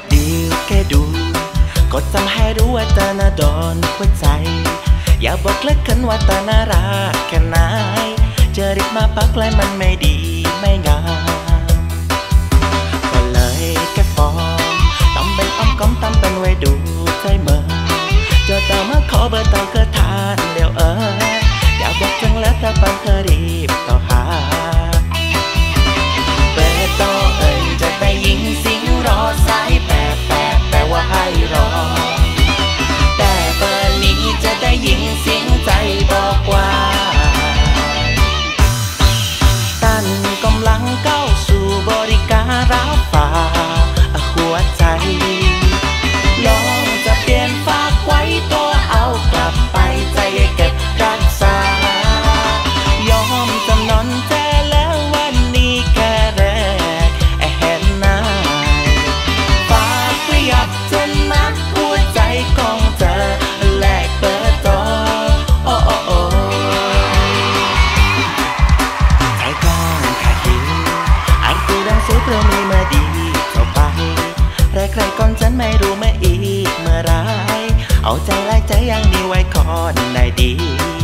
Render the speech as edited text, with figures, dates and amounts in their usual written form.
ดีแค่ดูก็ทำให้รู้ว่าเธอน่าโดนหัวใจอย่าบอกเลิกกันว่าเธอน่ารักแค่ไหนจะรีบมาปักไล่มันไม่ดีไม่งามก็เลยแค่ฟอร์มทำเป็นอ้อมก้อมทำเป็นไว้ดูใจเมื่อเจอเธอมาขอเบอร์เธอก็ทานเดี๋ยวอย่าบอกจังแล้วถ้าปังเธอรีบต่อหาเบอร์โตจะได้ยิงเสียงรอสายแปลว่าให้รอแต่เบอร์นี้จะได้ยินเสียงใจบอกว่าท่านกำลังเข้าสู่บริการรับฝากหัวใจลองจะเปลี่ยนฝากไว้ตัวเอากลับไปใจเก็บรักษายอมจำนนแท้แล้ววันนี้แค่แรกเห็นหน้าฝากเพื่อยับจนมัดหัวใจของเธอแลกเปิดตัวโอ้ใจกองขาดหิวอ่านกูดังสูตรมีเมื่อดีต่อไปใครๆก่อนฉันไม่รู้เมื่ออีกเมื่อไรเอาใจไล่ใจยังดีไว้ก่อนได้ดี